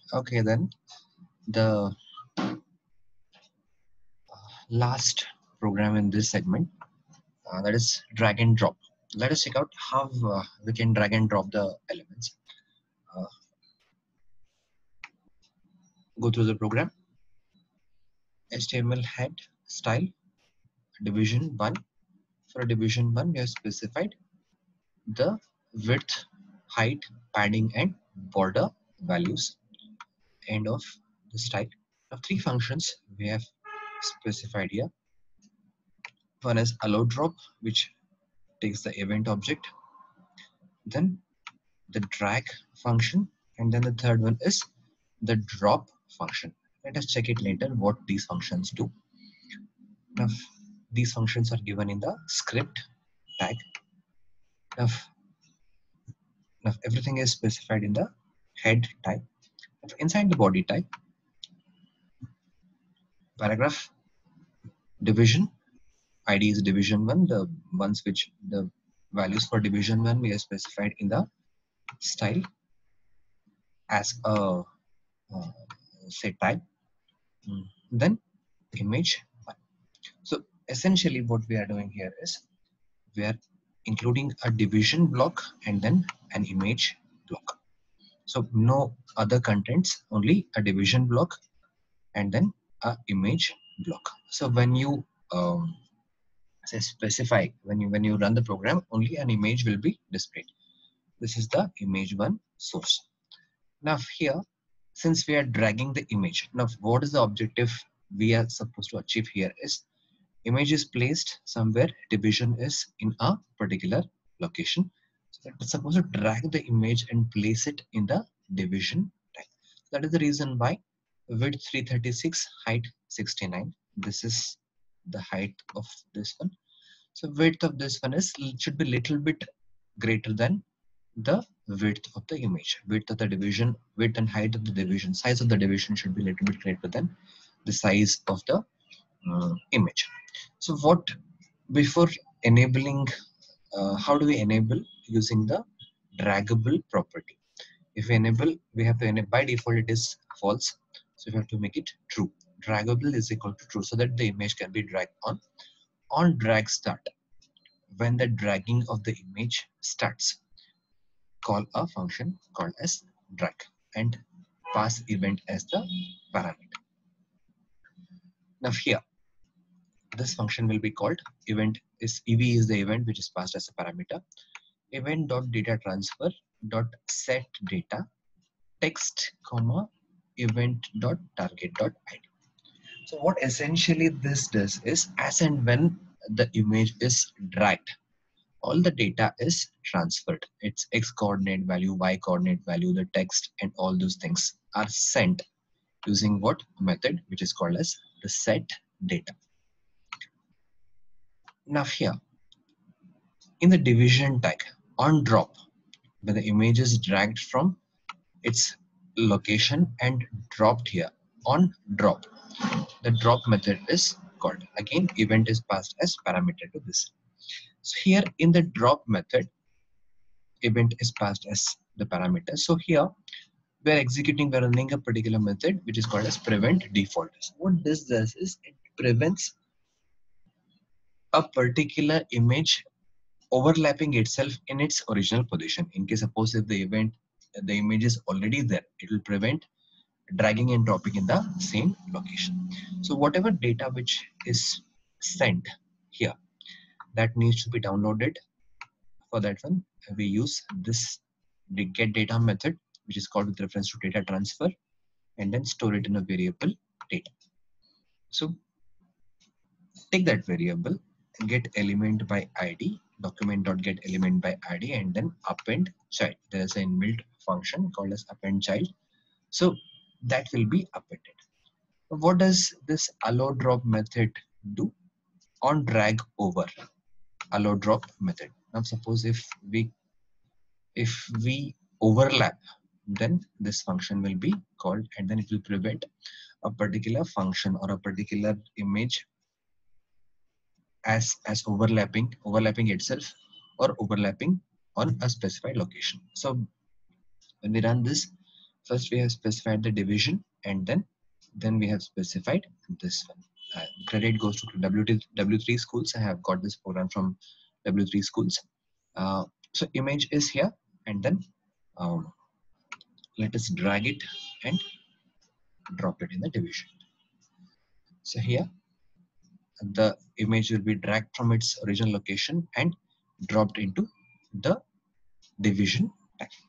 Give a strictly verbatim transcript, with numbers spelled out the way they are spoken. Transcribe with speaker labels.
Speaker 1: Okay, then the last program in this segment, uh, that is drag and drop. Let us check out how uh, we can drag and drop the elements. Uh, go through the program. H T M L head style division one. For division one, we have specified the width, height, padding, and border values. End of the style. Now, three functions we have specified here. One is allow drop, which takes the event object. Then the drag function, and then the third one is the drop function. Let us check it later what these functions do. Now, these functions are given in the script tag. Now, now everything is specified in the head type. Now, inside the body type, paragraph division, I D is division one, the ones which the values for division one we have specified in the style as a uh, say type. Mm. Then image one. So essentially what we are doing here is we are including a division block and then an image block. So no other contents, only a division block and then a image block. So when you um, say specify, when you when you run the program, only an image will be displayed. This is the image one source. Now here, since we are dragging the image, now what is the objective we are supposed to achieve here is image is placed somewhere, division is in a particular location. So it's supposed to drag the image and place it in the division tag. That is the reason why width three thirty-six, height sixty-nine. This is the height of this one. So width of this one is should be little bit greater than the width of the image. Width of the division, width and height of the division, size of the division should be little bit greater than the size of the uh, image. So what before enabling, uh, how do we enable using the draggable property? If we enable, we have to enable, by default it is false. So we have to make it true. Draggable is equal to true so that the image can be dragged on. On drag start, when the dragging of the image starts, call a function called as drag and pass event as the parameter. Now here, this function will be called event is ev is the event which is passed as a parameter. Event dot data transfer dot set data text comma event dot target dot id. So what essentially this does is, as and when the image is dragged, all the data is transferred. Its x coordinate value, y coordinate value, the text, and all those things are sent using what method, which is called as the set data. Now here, in the division tag on drop, when the image is dragged from its location and dropped here on drop, the drop method is called. Again, event is passed as parameter to this. So here in the drop method, event is passed as the parameter. So here we are executing, we are running a particular method which is called as prevent default. So what this does is it prevents a particular image overlapping itself in its original position. In case suppose if the event, the image is already there, it will prevent dragging and dropping in the same location. So whatever data which is sent here, that needs to be downloaded. For that one, we use this get data method, which is called with reference to data transfer, and then store it in a variable data. So take that variable, get element by id, document.get element by id, and then append child. There is an inbuilt function called as append child. So that will be appended. What does this allow drop method do? On drag over, allow drop method. Now suppose if we if we overlap, then this function will be called, and then it will prevent a particular function or a particular image as as overlapping overlapping itself or overlapping on a specified location. So when we run this, first we have specified the division, and then then we have specified this one. Uh, credit goes to W three schools. I have got this program from W three schools. Uh, so image is here, and then um, let us drag it and drop it in the division. So here the image will be dragged from its original location and dropped into the division tag.